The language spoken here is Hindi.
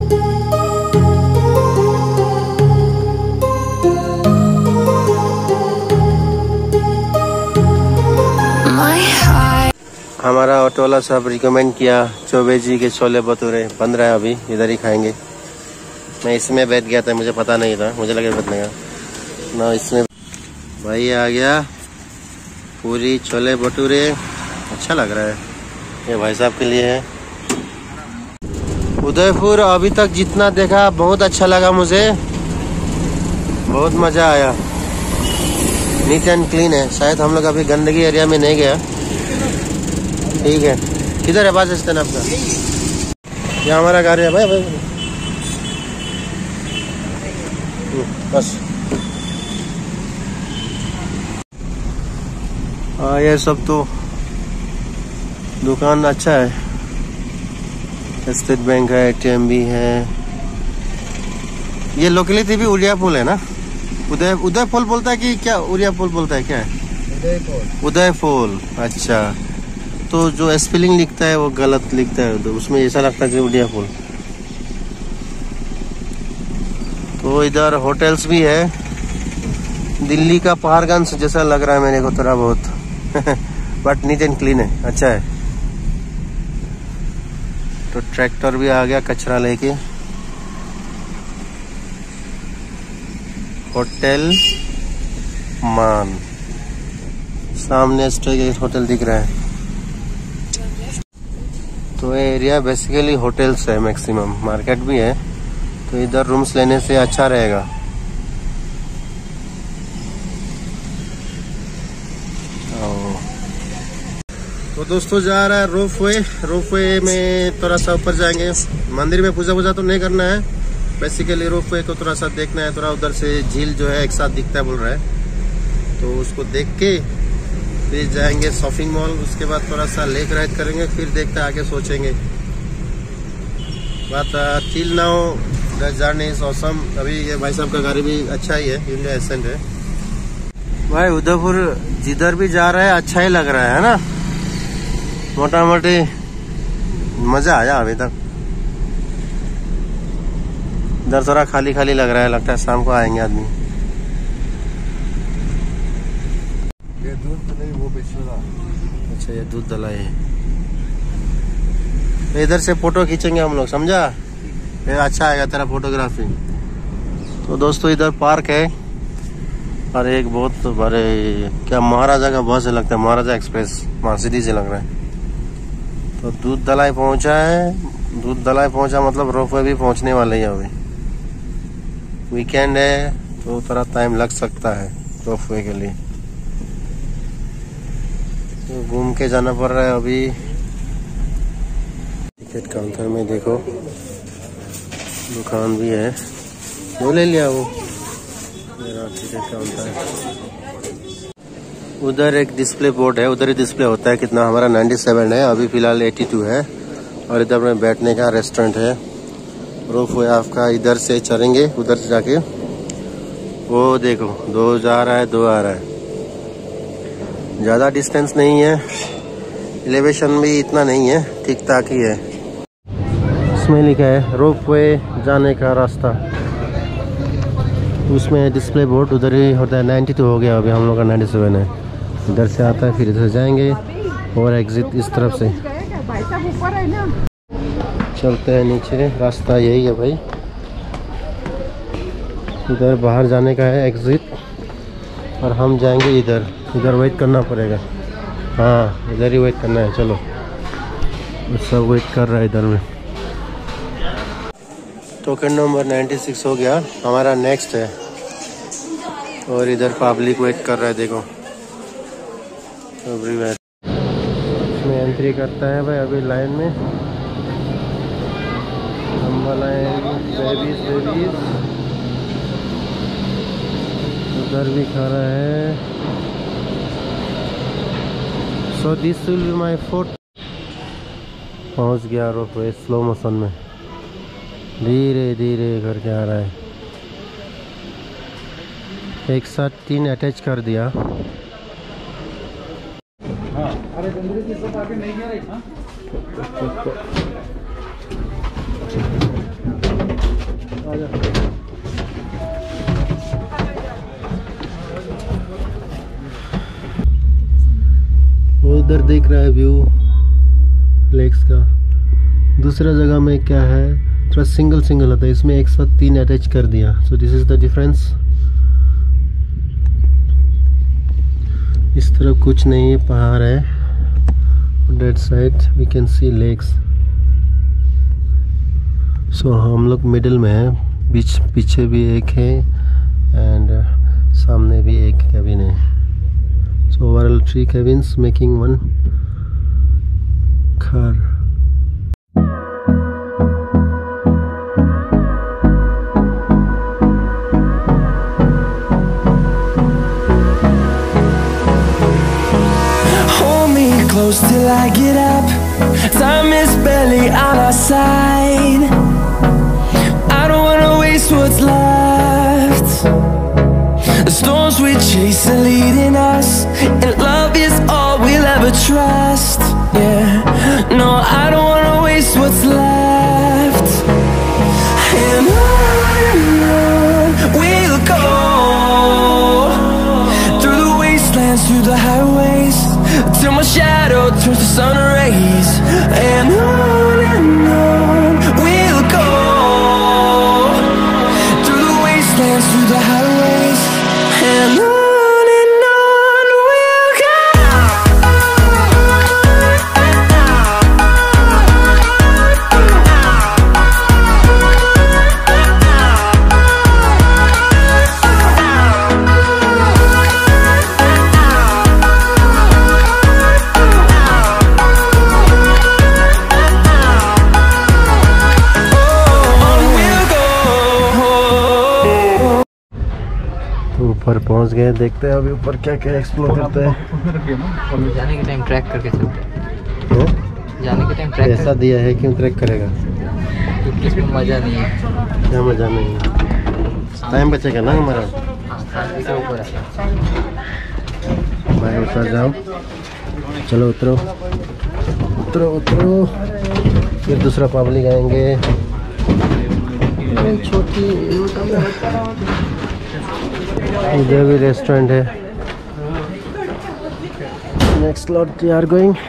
हमारा ऑटो वाला सब रिकमेंड किया चौबे जी के छोले भटूरे बन रहा है, अभी इधर ही खाएंगे। मैं इसमें बैठ गया था, मुझे पता नहीं था, मुझे लगे बैठने का ना। इसमें भाई आ गया पूरी छोले भटूरे, अच्छा लग रहा है। ये भाई साहब के लिए है। उदयपुर अभी तक जितना देखा बहुत अच्छा लगा मुझे, बहुत मज़ा आया। नीट एंड क्लीन है। शायद हम लोग अभी गंदगी एरिया में नहीं गया। ठीक है, किधर है बस स्टैंड आपका? यहाँ हमारा गाड़ी है भाई। बस हाँ, ये सब तो दुकान अच्छा है। स्टेट बैंक है, ATM भी है। ये लोकेलिटी भी उड़िया पुल है ना? उदय पुल बोलता है कि क्या उड़िया पुल बोलता है, क्या है? उदय पुल। अच्छा, तो जो स्पेलिंग लिखता है वो गलत लिखता है, तो उसमें ऐसा लगता है कि उड़िया पुल। तो इधर होटल्स भी है। दिल्ली का पहाड़गंज जैसा लग रहा है मेरे को थोड़ा बहुत बट नीट एंड क्लीन है, अच्छा है। तो ट्रैक्टर भी आ गया कचरा लेके। होटल मान, सामने स्टेट होटल दिख रहा है। तो ये एरिया बेसिकली होटल्स है मैक्सिमम, मार्केट भी है। तो इधर रूम्स लेने से अच्छा रहेगा। तो दोस्तों जा रहा है रोपवे में थोड़ा सा ऊपर जाएंगे। मंदिर में पूजा तो नहीं करना है, बेसिकली रोपवे को थोड़ा सा देखना है। थोड़ा उधर से झील जो है एक साथ दिखता है बोल रहा है, तो उसको देख के फिर जाएंगे शॉपिंग मॉल। उसके बाद थोड़ा सा लेक राइड करेंगे, फिर देखते आगे सोचेंगे। But till now journey is awesome. अभी ये भाई साहब का गाड़ी भी अच्छा ही है, Hyundai Accent है। भाई उदयपुर जिधर भी जा रहा है अच्छा ही लग रहा है ना, मोटा मोटी मजा आया अभी तक। इधर थोड़ा खाली खाली लग रहा है, लगता है शाम को आएंगे आदमी। ये दूध तो नहीं, वो बेचना। अच्छा, ये दूध दलाई है। इधर से फोटो खींचेंगे हम लोग, समझा? फिर अच्छा आएगा तेरा फोटोग्राफी। तो दोस्तों इधर पार्क है और एक बहुत बड़े क्या महाराजा का बस है, लगता है महाराजा एक्सप्रेस, मर्सिडीज से लग रहा है। तो दूध दलाई पहुंचा है। दूध दलाई पहुंचा मतलब रोपवे भी पहुंचने वाले हैं। अभी वीकेंड है तो थोड़ा टाइम लग सकता है रोपवे के लिए, तो घूम के जाना पड़ रहा है। अभी टिकट काउंटर में देखो दुकान भी है, वो ले लिया वो मेरा टिकट काउंटर है। उधर एक डिस्प्ले बोर्ड है, उधर ही डिस्प्ले होता है कितना। हमारा 97 है, अभी फिलहाल 82 है। और इधर में बैठने का रेस्टोरेंट है। रोपवे आपका इधर से चलेंगे, उधर से जाके वो देखो 2 जा रहा है, 2 आ रहा है। ज़्यादा डिस्टेंस नहीं है, एलिवेशन भी इतना नहीं है, ठीक ठाक ही है। इसमें लिखा है रोपवे जाने का रास्ता, उसमें डिस्प्ले बोर्ड उधर ही होता है। 92 हो गया, अभी हम लोग का 97 है। इधर से आता है, फिर इधर जाएंगे और एग्जिट इस तरफ से। चलते हैं नीचे, रास्ता यही है भाई। इधर बाहर जाने का है एग्जिट, और हम जाएंगे इधर। इधर वेट करना पड़ेगा, हाँ इधर ही वेट करना है। चलो सब वेट कर रहा है इधर में। टोकन नंबर 96 हो गया, हमारा नेक्स्ट है। और इधर पब्लिक वेट कर रहा है, देखो एवरीवेयर। इसमें एंट्री करता है भाई अभी लाइन में। लंबा लाइन, बेबीज उधर भी खड़ा है। So this will be my fourth. पहुंच गया रोपवे स्लो मोशन में, धीरे धीरे करके आ रहा है। एक साथ 3 अटैच कर दिया। अरे की सब आगे नहीं गया रे। उधर देख रहा है व्यू लेक्स का। दूसरा जगह में क्या है, थोड़ा सिंगल सिंगल होता है, इसमें एक साथ 3 अटैच कर दिया। So this is the difference. इस तरफ कुछ नहीं है, पहाड़ है। That side we can see lakes. So हम लोग मिडिल में है, बीच पीछे भी एक है एंड सामने भी एक कैबिन है। So overall 3 cabins making 1 car. Hold me close till I get up. Time is barely on our side. I don't wanna waste what's left. The storms we chase are leading us, and love is all we'll ever trust. Yeah, no, I don't wanna waste what's left. And on we'll go, through the wastelands, through the highways, till my shadow turns to sun rays. And on we'll go, through the wastelands, through the highways, and on we'll go. ऊपर पहुंच गए, देखते हैं अभी ऊपर क्या क्या एक्सप्लोर करते हैं। जाने के टाइम ट्रैक करके चलते हैं। तो जाने के टाइम ट्रैक ऐसा दिया है, क्यों ट्रैक करेगा? क्योंकि इसमें मज़ा नहीं है। क्या मजा नहीं है, टाइम बचेगा ना हमारा। शांति से ऊपर है। भाई उतर जाओ, चलो उतरो उतरो उतरो। फिर दूसरा पब्लिक आएंगे। छोटी इधर भी रेस्टोरेंट है। Next lot we are going.